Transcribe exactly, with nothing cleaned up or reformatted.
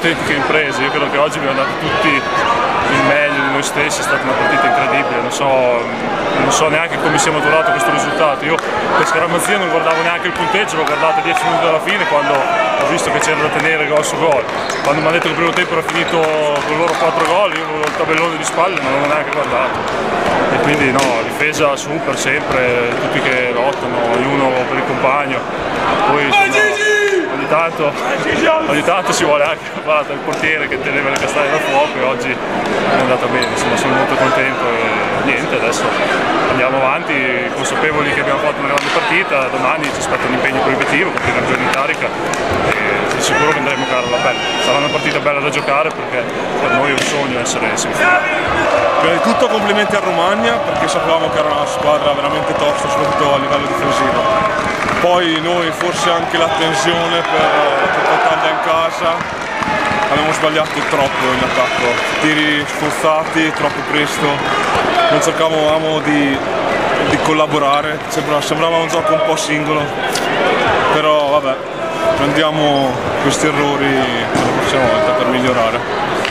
autentiche imprese. Io credo che oggi abbiamo dato tutti il meglio di noi stessi, è stata una partita incredibile, non so, non so neanche come sia maturato questo risultato. Io per scaramanzia non guardavo neanche il punteggio, l'ho guardato dieci minuti dalla fine quando ho visto che c'era da tenere gol su gol. Quando mi hanno detto che il primo tempo era finito con loro quattro gol, io avevo il tabellone di spalle, non l'avevo neanche guardato. E quindi no, difesa super sempre, tutti che lottano, ognuno per il compagno. Poi insomma, ogni tanto, ogni tanto si vuole anche guarda, il portiere che teneva le castagne da fuoco, e oggi è andata bene, insomma sono molto contento e niente, adesso andiamo avanti consapevoli che abbiamo fatto una grande partita. Domani ci aspetta un impegno proibitivo con i campioni in carica e di sicuro vendremo cara alla bella. Sarà una partita bella da giocare perché per noi è un sogno essere semifinali. Prima di tutto complimenti a Romagna perché sapevamo che era una squadra veramente tosta, soprattutto a livello difensivo. Poi noi forse anche la tensione per la Italia in casa, abbiamo sbagliato troppo in attacco, tiri sforzati troppo presto, non cercavamo di, di collaborare, sembrava, sembrava un gioco un po' singolo, però vabbè, prendiamo questi errori per la prossima volta per migliorare.